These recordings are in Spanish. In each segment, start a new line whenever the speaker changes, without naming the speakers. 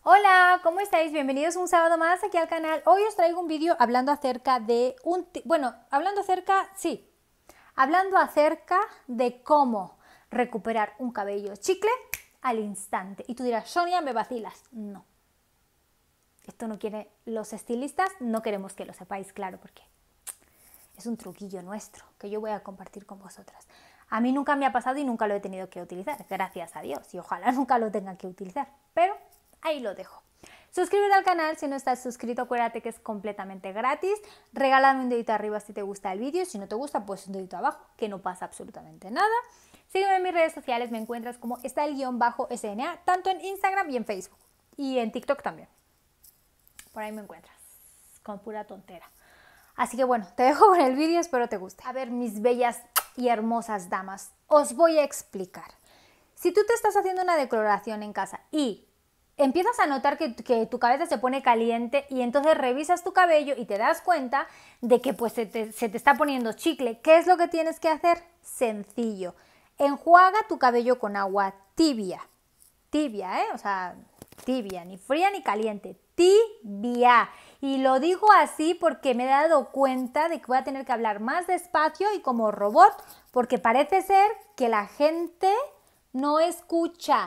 Hola, ¿cómo estáis? Bienvenidos un sábado más aquí al canal. Hoy os traigo un vídeo hablando acerca de hablando acerca de cómo recuperar un cabello chicle al instante. Y tú dirás, Sonia, me vacilas. No. Esto no quiere, los estilistas no queremos que lo sepáis, claro, porque es un truquillo nuestro que yo voy a compartir con vosotras. A mí nunca me ha pasado y nunca lo he tenido que utilizar, gracias a Dios, y ojalá nunca lo tenga que utilizar, pero ahí lo dejo. Suscríbete al canal si no estás suscrito, acuérdate que es completamente gratis. Regálame un dedito arriba si te gusta el vídeo, si no te gusta, pues un dedito abajo, que no pasa absolutamente nada. Sígueme en mis redes sociales, me encuentras como está_SNA, tanto en Instagram y en Facebook, y en TikTok también. Por ahí me encuentras, con pura tontera. Así que bueno, te dejo con el vídeo, espero te guste. A ver, mis bellas y hermosas damas, os voy a explicar. Si tú te estás haciendo una decoloración en casa y empiezas a notar que tu cabeza se pone caliente y entonces revisas tu cabello y te das cuenta de que pues se te está poniendo chicle, ¿qué es lo que tienes que hacer? Sencillo. Enjuaga tu cabello con agua tibia. Tibia, o sea, tibia, ni fría ni caliente. Tibia. Y lo digo así porque me he dado cuenta de que voy a tener que hablar más despacio y como robot, porque parece ser que la gente no escucha.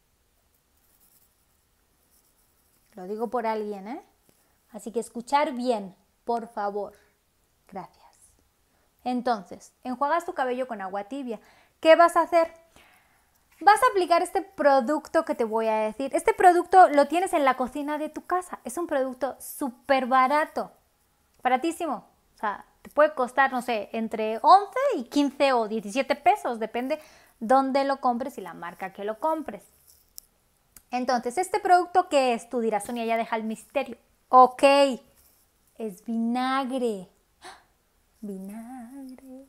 Lo digo por alguien, Así que escuchar bien, por favor. Gracias. Entonces, enjuagas tu cabello con agua tibia. ¿Qué vas a hacer? Vas a aplicar este producto que te voy a decir. Este producto lo tienes en la cocina de tu casa. Es un producto súper barato. Baratísimo. O sea, te puede costar, no sé, entre 11 y 15 o 17 pesos. Depende dónde lo compres y la marca que lo compres. Entonces, ¿este producto qué es? Tú dirás, Sonia, ya deja el misterio. Ok, es vinagre. Vinagre.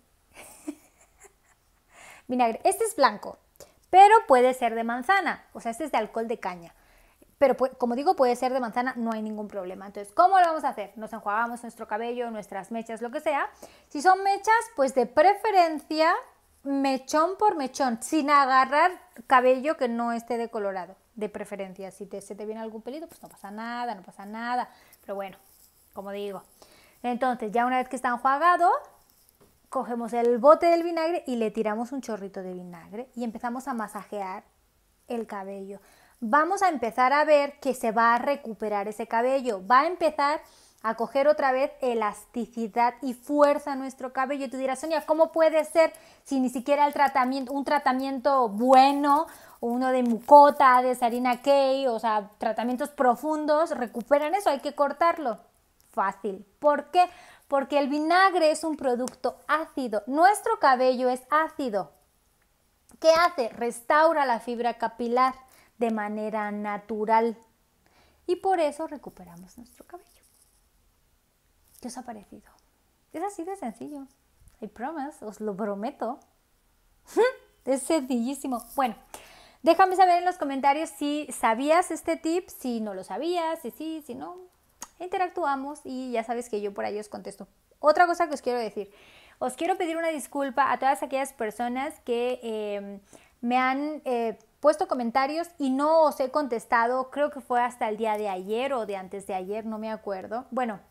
Vinagre. Este es blanco, pero puede ser de manzana. O sea, este es de alcohol de caña. Pero como digo, puede ser de manzana, no hay ningún problema. Entonces, ¿cómo lo vamos a hacer? Nos enjuagamos nuestro cabello, nuestras mechas, lo que sea. Si son mechas, pues de preferencia mechón por mechón, sin agarrar cabello que no esté decolorado, de preferencia. Si se te viene algún pelito, pues no pasa nada, no pasa nada. Pero bueno, como digo. Entonces, ya una vez que está enjuagado, cogemos el bote del vinagre y le tiramos un chorrito de vinagre y empezamos a masajear el cabello. Vamos a empezar a ver que se va a recuperar ese cabello, va a empezar a coger otra vez elasticidad y fuerza a nuestro cabello. Y tú dirás, Sonia, ¿cómo puede ser si ni siquiera un tratamiento bueno, uno de mucota, de Sarina Kay, o sea, tratamientos profundos, recuperan eso? Hay que cortarlo. Fácil. ¿Por qué? Porque el vinagre es un producto ácido. Nuestro cabello es ácido. ¿Qué hace? Restaura la fibra capilar de manera natural. Y por eso recuperamos nuestro cabello. ¿Qué os ha parecido? Es así de sencillo. I promise, os lo prometo. Es sencillísimo. Bueno, déjame saber en los comentarios si sabías este tip, si no lo sabías, si sí, si no. Interactuamos y ya sabes que yo por ahí os contesto. Otra cosa que os quiero decir. Os quiero pedir una disculpa a todas aquellas personas que me han puesto comentarios y no os he contestado. Creo que fue hasta el día de ayer o de antes de ayer, no me acuerdo. Bueno,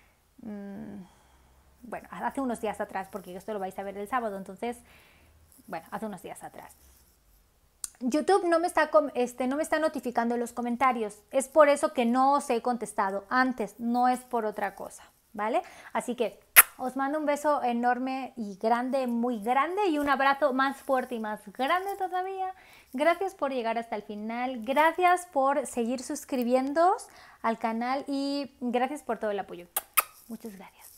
hace unos días atrás, porque esto lo vais a ver el sábado, entonces, bueno, hace unos días atrás. YouTube no me está notificando los comentarios, es por eso que no os he contestado antes, no es por otra cosa, ¿vale? Así que os mando un beso enorme y grande, muy grande, y un abrazo más fuerte y más grande todavía. Gracias por llegar hasta el final, gracias por seguir suscribiéndoos al canal y gracias por todo el apoyo. Muchas gracias.